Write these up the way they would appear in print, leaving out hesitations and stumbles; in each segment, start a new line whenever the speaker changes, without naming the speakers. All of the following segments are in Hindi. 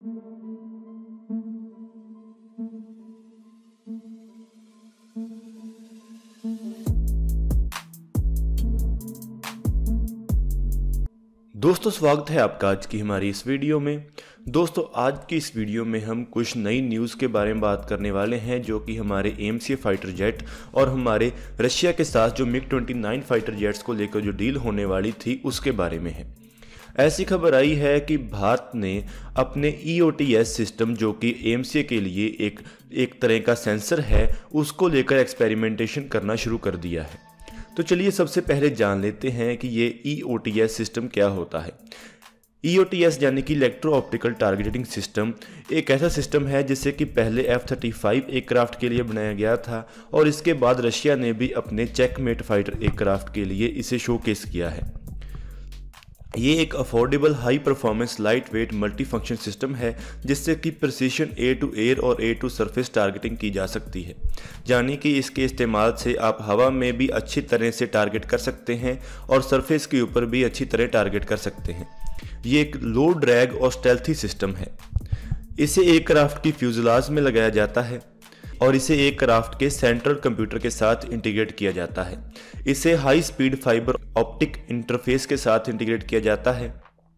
दोस्तों, स्वागत है आपका आज की हमारी इस वीडियो में। दोस्तों, आज की इस वीडियो में हम कुछ नई न्यूज़ के बारे में बात करने वाले हैं जो कि हमारे AMCA फाइटर जेट और हमारे रशिया के साथ जो MiG-29 फाइटर जेट्स को लेकर जो डील होने वाली थी उसके बारे में है। ऐसी खबर आई है कि भारत ने अपने EOTS सिस्टम जो कि AMCA के लिए एक तरह का सेंसर है उसको लेकर एक्सपेरिमेंटेशन करना शुरू कर दिया है। तो चलिए सबसे पहले जान लेते हैं कि ये EOTS सिस्टम क्या होता है। EOTS यानी कि इलेक्ट्रो ऑप्टिकल टारगेटिंग सिस्टम एक ऐसा सिस्टम है जिसे कि पहले F-35 एयरक्राफ्ट के लिए बनाया गया था और इसके बाद रशिया ने भी अपने चेकमेट फाइटर एयरक्राफ्ट के लिए इसे शोकेस किया है। ये एक affordable high performance light weight multi function system है जिससे कि प्रिसीशन एयर टू एयर और एयर टू सरफेस टारगेटिंग की जा सकती है, यानी कि इसके इस्तेमाल से आप हवा में भी अच्छी तरह से टारगेट कर सकते हैं और सरफेस के ऊपर भी अच्छी तरह टारगेट कर सकते हैं। ये एक लो ड्रैग और स्टेल्थी सिस्टम है। इसे एयरक्राफ्ट की फ्यूजलाज में लगाया जाता है और इसे एयरक्राफ्ट के सेंट्रल कंप्यूटर के साथ इंटीग्रेट किया जाता है। इसे high speed fibre optic interface के साथ इंटीग्रेट किया जाता है।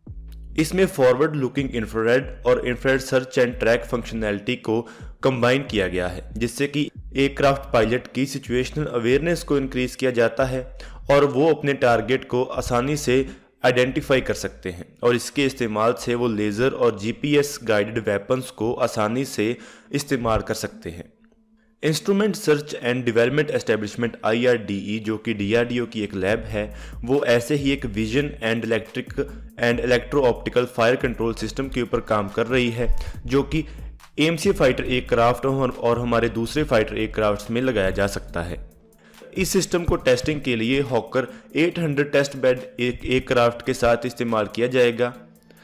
इसमें फॉरवर्ड लुकिंग इंफ्रारेड और infrared search and track functionality को कंबाइन किया गया है जिससे कि एयरक्राफ्ट पायलट की सिचुएशनल अवेयरनेस को इंक्रीज किया जाता है और वो अपने टारगेट को आसानी से आइडेंटिफाई कर सकते हैं और इसके इस्तेमाल से वो लेज़र और GPS गाइडेड वेपन्स को आसानी से इस्तेमाल कर सकते हैं। Instrument search and development establishment IRDE जो कि DRDO की एक लैब है, वो ऐसे ही एक vision and electric and electro optical fire control system के ऊपर काम कर रही है जो कि AMCA फाइटर एयरक्राफ्ट और हमारे दूसरे फाइटर एयरक्राफ्ट में लगाया जा सकता है। इस सिस्टम को टेस्टिंग के लिए हॉकर 800 टेस्ट बेड एयरक्राफ्ट के साथ इस्तेमाल किया जाएगा।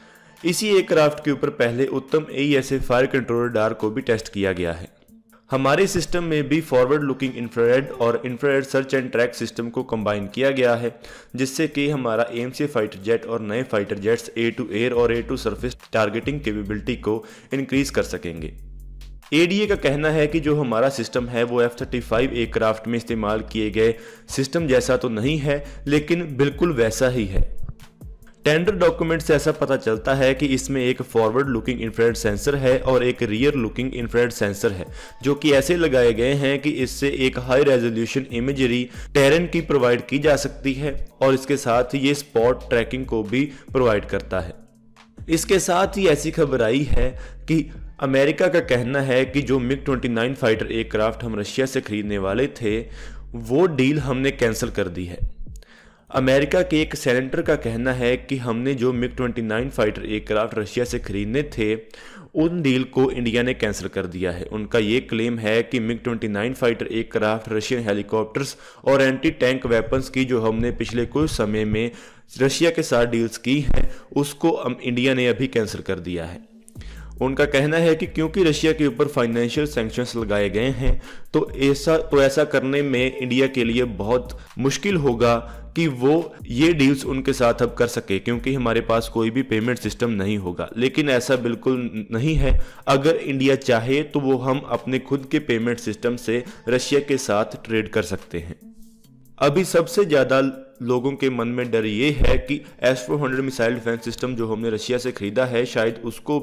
इसी एयरक्राफ्ट के ऊपर पहले उत्तम AESA फायर कंट्रोल रडार को भी टेस्ट किया गया है। हमारे सिस्टम में भी फॉरवर्ड लुकिंग इंफ्रारेड और infrared search and track system को कंबाइन किया गया है जिससे कि हमारा AMCA फाइटर जेट और नए fighter jets air to air और air to surface targeting capability को इंक्रीज कर सकेंगे। ADA का कहना है कि जो हमारा सिस्टम है वो F-35 एयरक्राफ्ट में इस्तेमाल किए गए सिस्टम जैसा तो नहीं है लेकिन बिल्कुल वैसा ही है। टेंडर डॉक्यूमेंट से ऐसा पता चलता है कि इसमें एक फॉरवर्ड लुकिंग इंफ्रारेड सेंसर है और एक रियर लुकिंग इंफ्रारेड सेंसर है जो कि ऐसे लगाए गए हैं कि इससे एक हाई रेजोल्यूशन इमेजरी टेरेन की प्रोवाइड की जा सकती है और इसके साथ ही ये स्पॉट ट्रैकिंग को भी प्रोवाइड करता है। इसके साथ ही ऐसी खबर आई है कि अमेरिका का कहना है कि जो MiG-29 फाइटर एयरक्राफ्ट हम रशिया से खरीदने वाले थे वो डील हमने कैंसिल कर दी है। अमेरिका के एक सेनेटर का कहना है कि हमने जो MiG-29 फाइटर एयरक्राफ्ट रशिया से खरीदने थे उन डील को इंडिया ने कैंसिल कर दिया है। उनका ये क्लेम है कि MiG-29 fighter aircraft Russian helicopters और एंटी टैंक वेपन्स की जो हमने पिछले कुछ समय में रशिया के साथ डील्स की हैं उसको इंडिया ने अभी कैंसिल कर दिया है। उनका कहना है कि क्योंकि रशिया के ऊपर फाइनेंशियल सैंक्शंस लगाए गए हैं तो ऐसा करने में इंडिया के लिए बहुत मुश्किल होगा कि वो ये डील्स उनके साथ अब कर सके क्योंकि हमारे पास कोई भी पेमेंट सिस्टम नहीं होगा। लेकिन ऐसा बिल्कुल नहीं है। अगर इंडिया चाहे तो वो हम अपने खुद के पेमेंट सिस्टम से रशिया के साथ ट्रेड कर सकते हैं। अभी सबसे ज़्यादा लोगों के मन में डर ये है कि S-400 मिसाइल डिफेंस सिस्टम जो हमने रशिया से खरीदा है शायद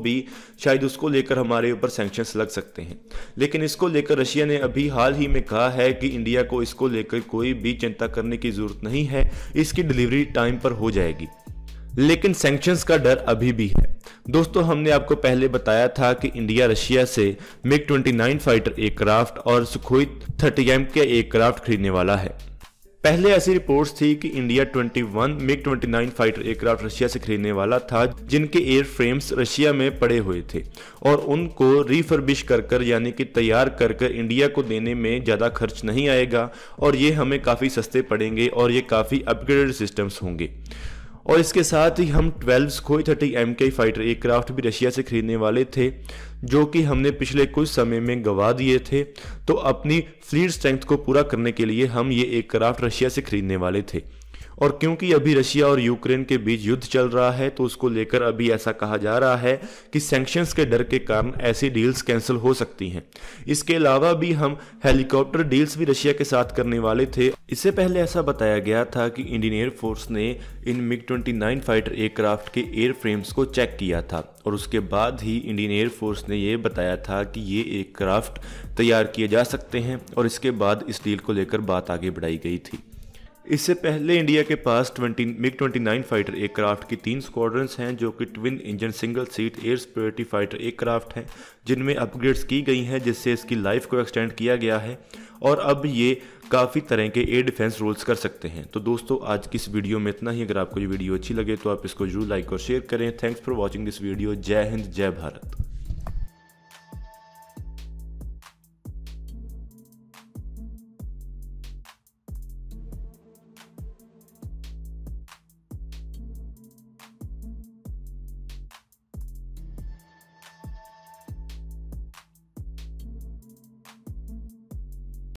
उसको लेकर हमारे ऊपर सैंक्शंस लग सकते हैं। लेकिन इसको लेकर रशिया ने अभी हाल ही में कहा है कि इंडिया को इसको लेकर कोई भी चिंता करने की ज़रूरत नहीं है, इसकी डिलीवरी टाइम पर हो जाएगी। लेकिन सैंक्शंस का डर अभी भी है। दोस्तों, हमने आपको पहले बताया था कि इंडिया रशिया से MiG-29 फाइटर एयरक्राफ्ट और सुखोई 30M के एयरक्राफ्ट खरीदने वाला है। पहले ऐसी रिपोर्ट्स थी कि India 21 MiG-29 fighter aircraft Russia से खरीदने वाला था जिनके एयर फ्रेम्स रशिया में पड़े हुए थे और उनको रिफर्बिश कर यानी कि तैयार कर इंडिया को देने में ज़्यादा खर्च नहीं आएगा और ये हमें काफ़ी सस्ते पड़ेंगे और ये काफ़ी अपग्रेडेड सिस्टम्स होंगे। और इसके साथ ही हम 12 सुखोई 30M के फाइटर एयरक्राफ्ट भी रशिया से खरीदने वाले थे जो कि हमने पिछले कुछ समय में गंवा दिए थे। तो अपनी फ्लीट स्ट्रेंथ को पूरा करने के लिए हम ये एयरक्राफ्ट रशिया से खरीदने वाले थे और क्योंकि अभी रशिया और यूक्रेन के बीच युद्ध चल रहा है तो उसको लेकर अभी ऐसा कहा जा रहा है कि सैंक्शंस के डर के कारण ऐसी डील्स कैंसिल हो सकती हैं। इसके अलावा भी हम हेलीकॉप्टर डील्स भी रशिया के साथ करने वाले थे। इससे पहले ऐसा बताया गया था कि इंडियन एयरफोर्स ने इन MiG-29 फाइटर एयरक्राफ्ट के एयरफ्रेम्स को चेक किया था और उसके बाद ही इंडियन एयरफोर्स ने यह बताया था कि ये एयरक्राफ्ट तैयार किए जा सकते हैं और इसके बाद इस डील को लेकर बात आगे बढ़ाई गई थी। इससे पहले इंडिया के पास MiG-29 फाइटर एयरक्राफ्ट की 3 स्क्वाड्रंस हैं जो कि twin engine single seat air superiority fighter aircraft हैं जिनमें अपग्रेड्स की गई हैं जिससे इसकी लाइफ को एक्सटेंड किया गया है और अब ये काफ़ी तरह के एयर डिफेंस रोल्स कर सकते हैं। तो दोस्तों आज की इस वीडियो में इतना ही। अगर आपको ये वीडियो अच्छी लगे तो आप इसको जरूर लाइक और शेयर करें। Thanks for watching this video. जय हिंद, जय भारत।